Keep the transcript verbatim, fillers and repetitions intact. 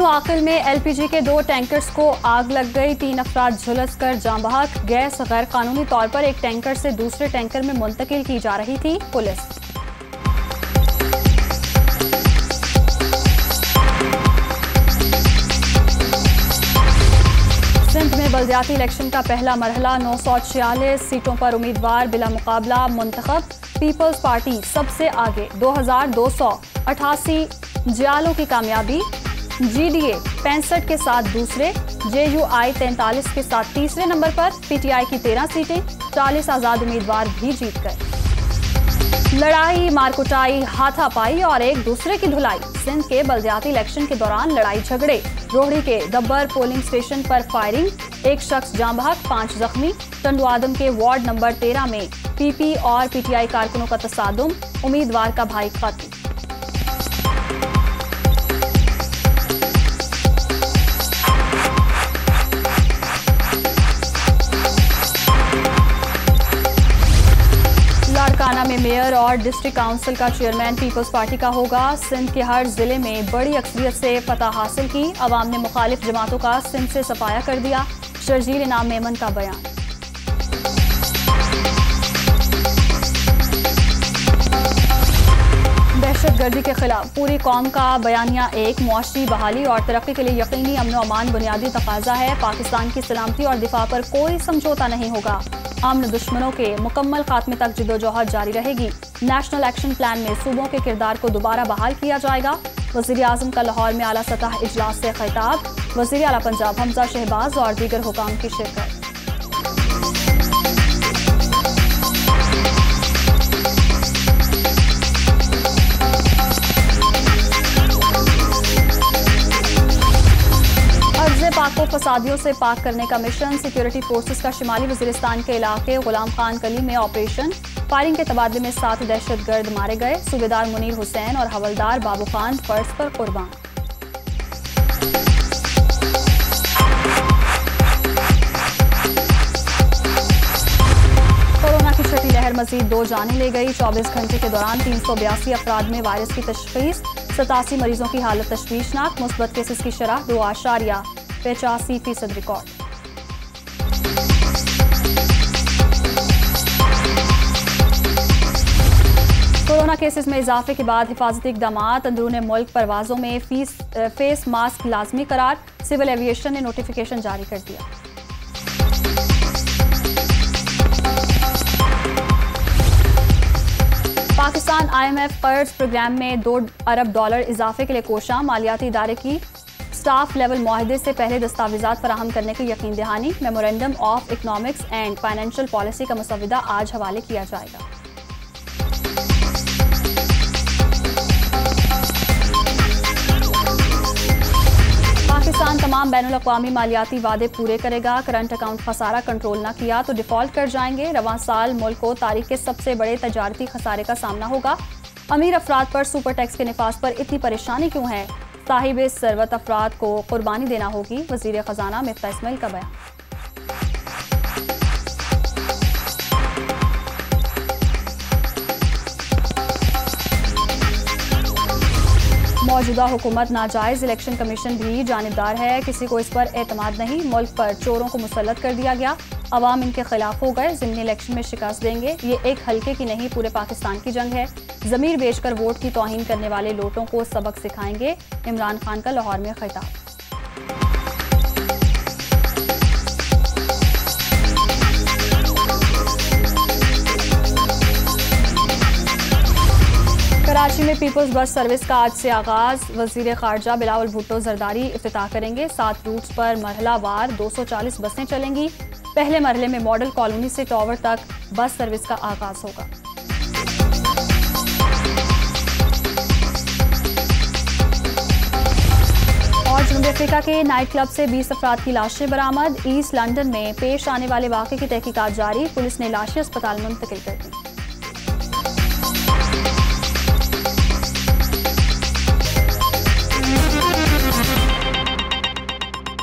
मुआकिल में एलपीजी के दो टैंकर्स को आग लग गई। तीन अफराद झुलस कर जाँ बहक। गैस गैर कानूनी तौर पर एक टैंकर से दूसरे टैंकर में मुंतकिल की जा रही थी। पुलिस सिंध में बल्दियाती इलेक्शन का पहला मरहला। नौ सौ छियालीस सीटों पर उम्मीदवार बिला मुकाबला मुंतखब। पीपल्स पार्टी सबसे आगे दो हजार दो सौ अठासी जियालों की कामयाबी। जीडीए पैंसठ के साथ दूसरे, जेयूआई तैंतालीस के साथ तीसरे नंबर पर। पीटीआई की तेरह सीटें, चालीस आजाद उम्मीदवार भी जीत गए। लड़ाई, मारकुटाई, हाथापाई और एक दूसरे की धुलाई। सिंध के बल्दियाती इलेक्शन के दौरान लड़ाई झगड़े। रोहड़ी के गब्बर पोलिंग स्टेशन पर फायरिंग। एक शख्स जाँ बहक, पांच जख्मी। टंडुआदम के वार्ड नंबर तेरह में पीपी और पीटीआई कारकुनों का तसादुम। उम्मीदवार का भाई कत्ल। लाड़काना में मेयर और डिस्ट्रिक्ट काउंसिल का चेयरमैन पीपल्स पार्टी का होगा। सिंध के हर जिले में बड़ी अक्सरियत से फतह हासिल की। अवाम ने मुखालिफ जमातों का सिंध से सफाया कर दिया। शर्जील इनाम मेमन का बयान। दहशतगर्दी के खिलाफ पूरी कौम का बयानिया एक। मुआशरी बहाली और तरक्की के लिए यकीनी अमन व अमान बुनियादी तकाजा है। पाकिस्तान की सलामती और दिफा पर कोई समझौता नहीं होगा। अमन दुश्मनों के मुकम्मल खात्मे तक जिद्दोजहद जारी रहेगी। नेशनल एक्शन प्लान में सूबों के किरदार को दोबारा बहाल किया जाएगा। वज़ीर आज़म का लाहौर में आला सतह इजलास से खिताब। वज़ीर आला पंजाब हमजा शहबाज और दीगर हुकाम की शिरकत। पाक को फसादियों से पाक करने का मिशन। सिक्योरिटी फोर्सेस का शिमाली वजीरिस्तान के इलाके गुलाम खान कली में ऑपरेशन। फायरिंग के तबादले में सात दहशतगर्द मारे गए। सूबेदार मुनीर हुसैन और हवलदार बाबू खान फर्ज पर कुर्बान। कोरोना की छठी लहर मजीद दो जाने ले गई। चौबीस घंटे के दौरान तीन सौ बयासी अफराद में वायरस की तशखीस। सतासी मरीजों की हालत तशवीशनाक। मुस्बत केसेस की शरह दो आशारिया पचासी फीसद रिकॉर्ड। कोरोना केसेस में इजाफे के बाद हिफाजती इकदाम। अंदरूनी मुल्क परवाजों में फीस फेस मास्क लाजमी करार। सिविल एविएशन ने नोटिफिकेशन जारी कर दिया। पाकिस्तान आईएमएफ कर्ज प्रोग्राम में दो अरब डॉलर इजाफे के लिए कोशा। मालियाती इदारे की स्टाफ लेवल मुआहदे से पहले दस्तावेजात फराहम करने की यकीन दहानी। Memorandum of economics and financial policy का मसवदा आज हवाले किया जाएगा। पाकिस्तान तमाम बैनुल-अक़वामी मालियाती वादे पूरे करेगा। करंट अकाउंट खसारा कंट्रोल न किया तो डिफॉल्ट कर जाएंगे। रवां साल मुल्क को तारीख के सबसे बड़े तजारती खसारे का सामना होगा। अमीर अफराद पर सुपर टैक्स के निफाज पर इतनी परेशानी क्यों है? साहिब सरवत अफराद को कुर्बानी देना होगी। वजीर खजाना मिफ्ता इस्माइल का बयान। मौजूदा हुकूमत नाजायज। इलेक्शन कमीशन भी जानिबदार है। किसी को इस पर एतमाद नहीं। मुल्क पर चोरों को मुसल्लत कर दिया गया। अवाम इनके खिलाफ हो गए। ज़िमनी इलेक्शन में शिकस्त देंगे। ये एक हल्के की नहीं, पूरे पाकिस्तान की जंग है। ज़मीर बेचकर वोट की तौहीन करने वाले लोटों को सबक सिखाएंगे। इमरान खान का लाहौर में खिताब। कराची में पीपल्स बस सर्विस का आज से आगाज। वजीर खारजा बिलावल भुट्टो जरदारी इफ्तिताह करेंगे। सात रूट्स पर मरहलावार दो सौ चालीस बसें चलेंगी। पहले मरहले में मॉडल कॉलोनी से टावर तक बस सर्विस का आगाज होगा। और जनूबी अफ्रीका के नाइट क्लब से बीस अफराद की लाशें बरामद। ईस्ट लंदन में पेश आने वाले वाक़े की तहकीकात जारी। पुलिस ने लाशें अस्पताल मुंतकिल कर दी।